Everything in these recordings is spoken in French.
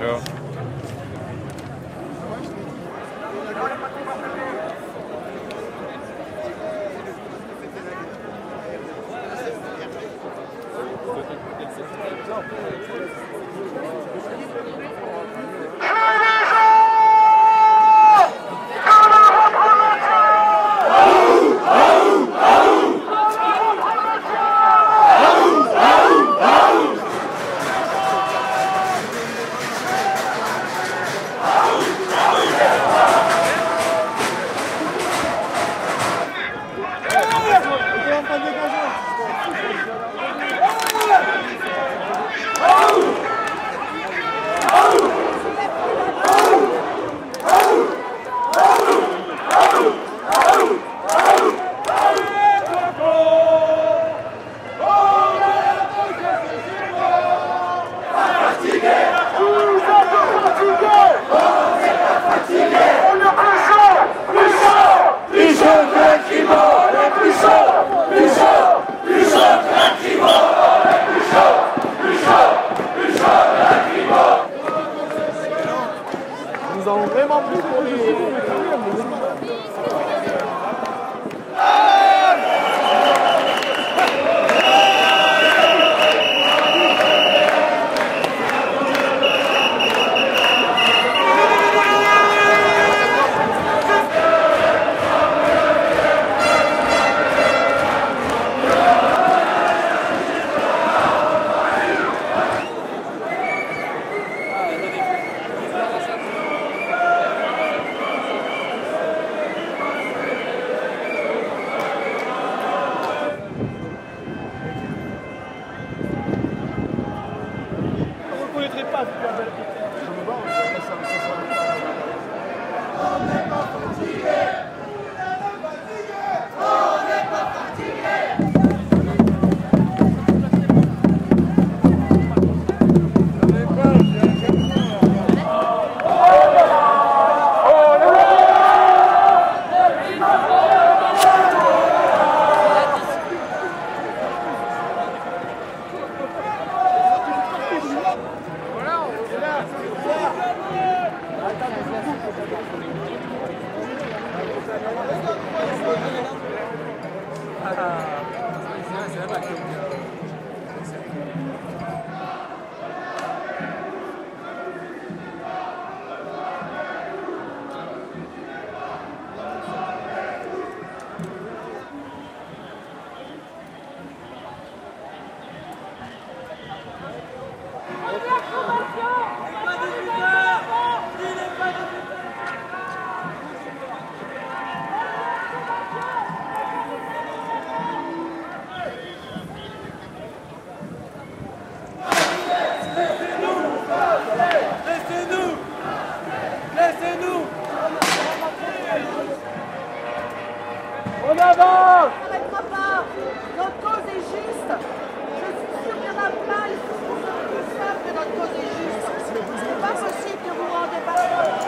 Ciao. Nous avons vraiment pris pour les... On avance! On n'arrêtera pas! Notre cause est juste! Je suis sûr qu'il y en a plein ici qui savent que notre cause est juste! C'est pas possible que vous vous rendez pas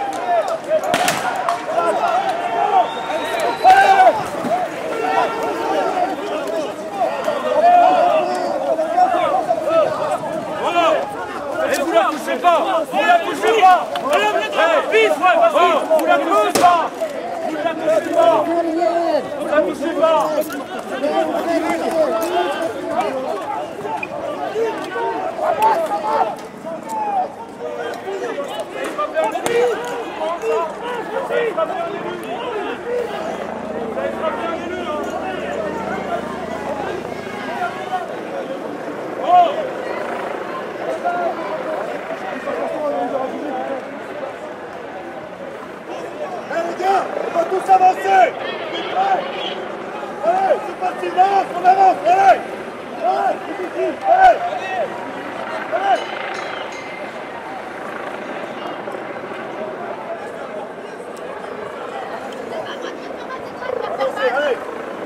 Voilà! Et vous la touchez pas! Vous la touchez pas! Vous la touchez pas! Vous la touchez pas! Vous la touchez pas! Vous la touchez pas! On va tous avancer! Allez, c'est parti, on avance, allez! Allez! Allez! Avancez, allez!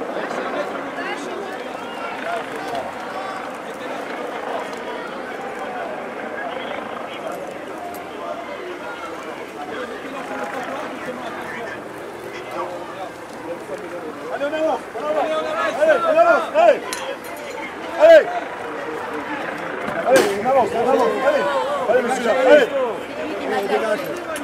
Allez, on avance, allez, on avance, allez, allez, allez, on avance, allez, allez, monsieur, allez. dégage.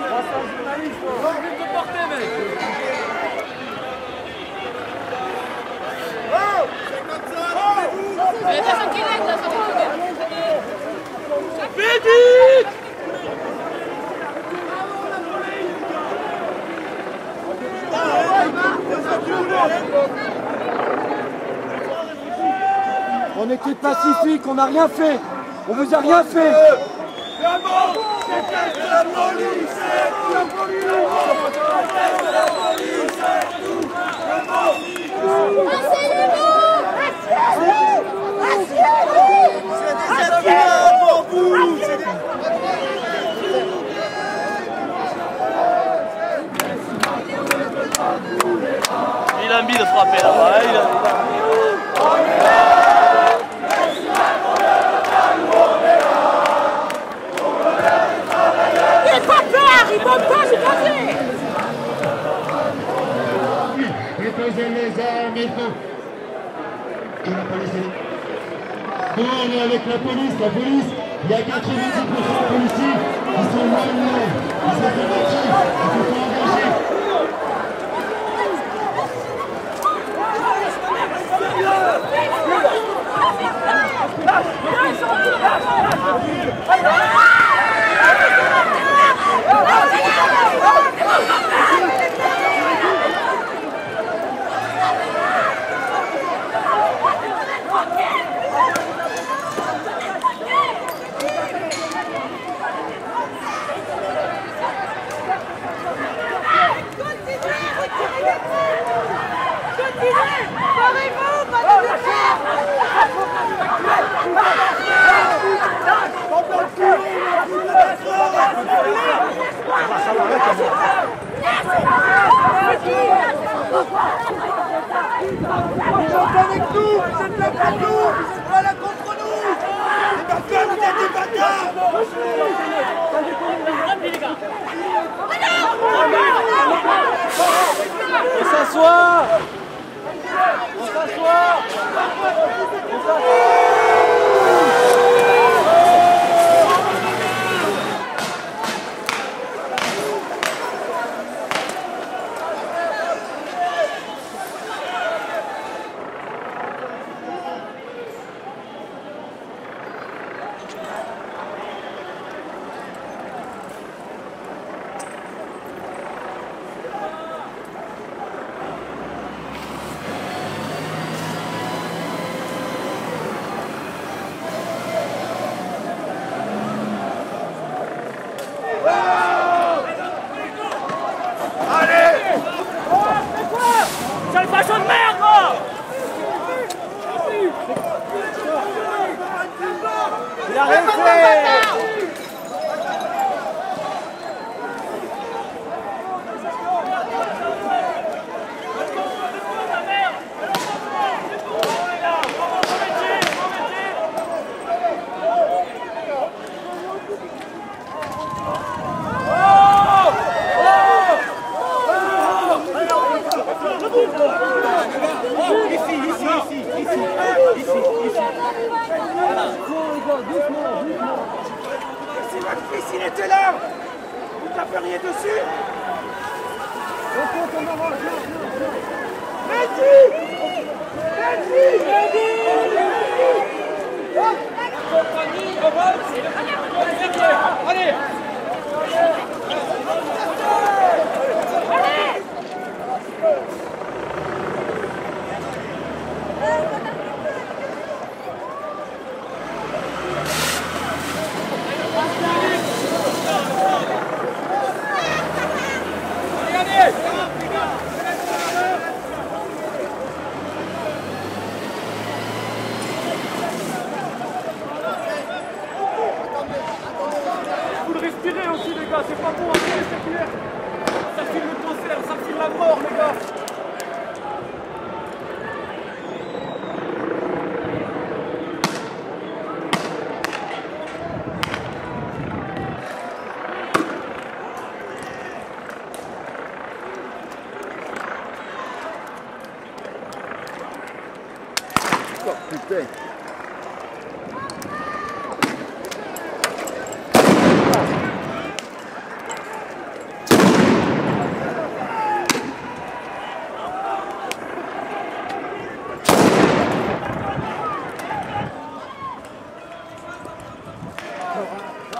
On était pacifique, on n'a rien fait. On vous a rien fait. Il a envie de frapper là-bas. Il bombe pas, j'ai pas fait. Déposez les armes et tout. Il n'a pas laissé. Nous, on est avec la police. Il y a 90% de policiers qui sont loin. Ils sont fait mentir. Il faut engager. On s'assoit. Sale facho de merde, gros! Il a rien fait. Si votre fils il était là, vous taperiez dessus. Allez! Vous le respirez aussi, les gars, c'est pas bon, c'est clair. Ça file le cancer, ça file la mort, les gars. Putain.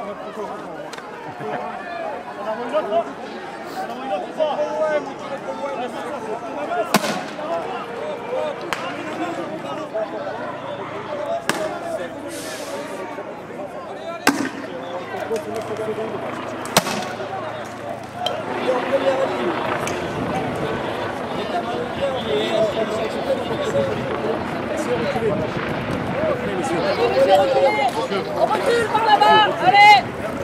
On recule par là-bas, allez!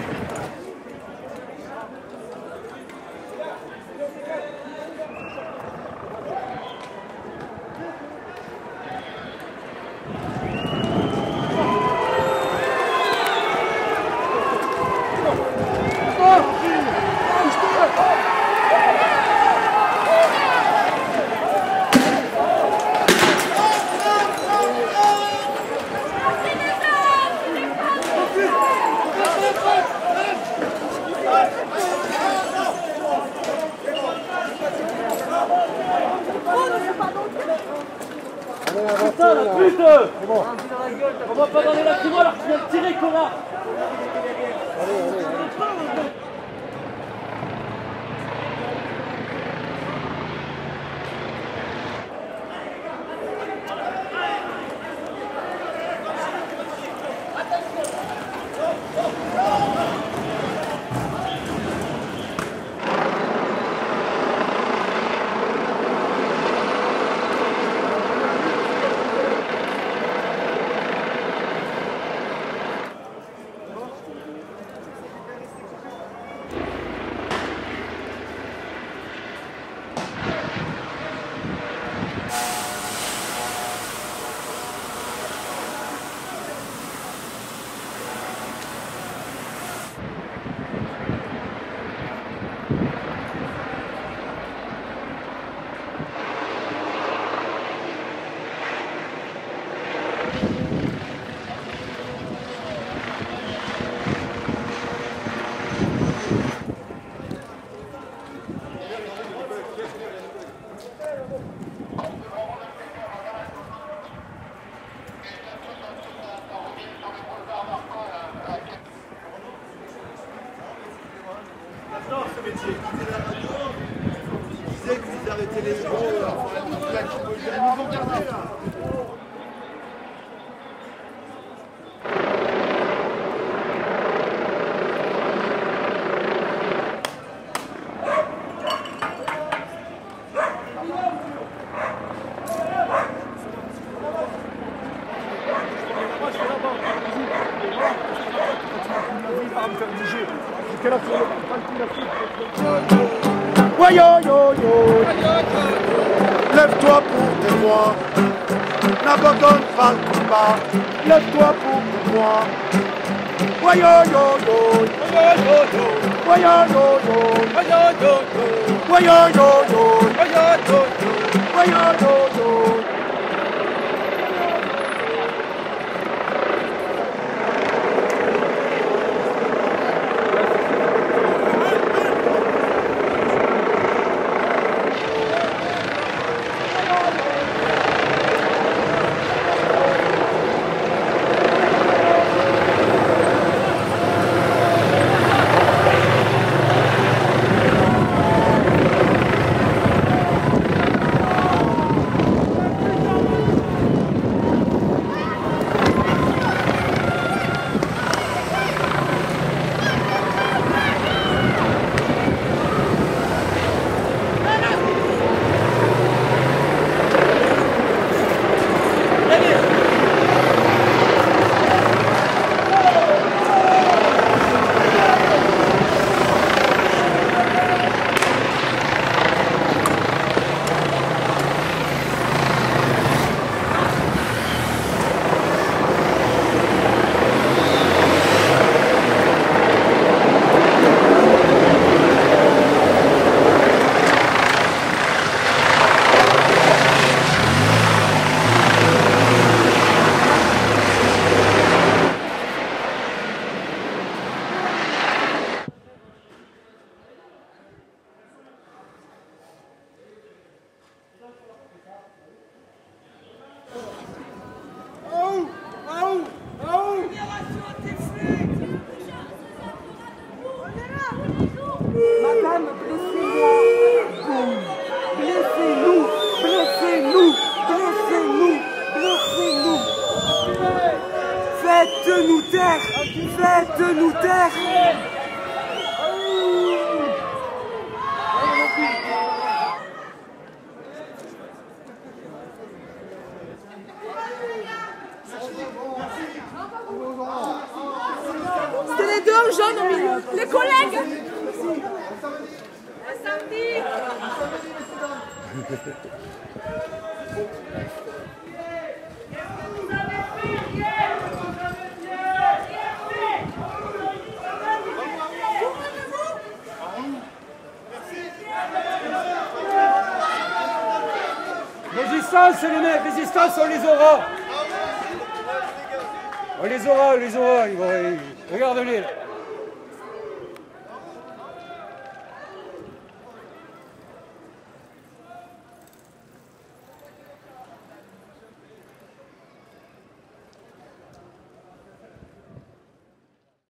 Putain, la pute! On va pas dans les lacrymos alors que tu viens de tirer, connard! Ouais, yo, yo, yo. Lève-toi pour tes droits. N'abandonne pas le combat. Lève-toi pour tes droits. Ouais, yo, yo, yo. Ouais, yo, yo, yo. Ouais, yo, yo, yo. Ouais, yo, yo, yo. Ouais, yo, yo, yo. Les collègues. Samedi. Résistance les mecs, résistance, on les aura. On les aura, Regarde-les.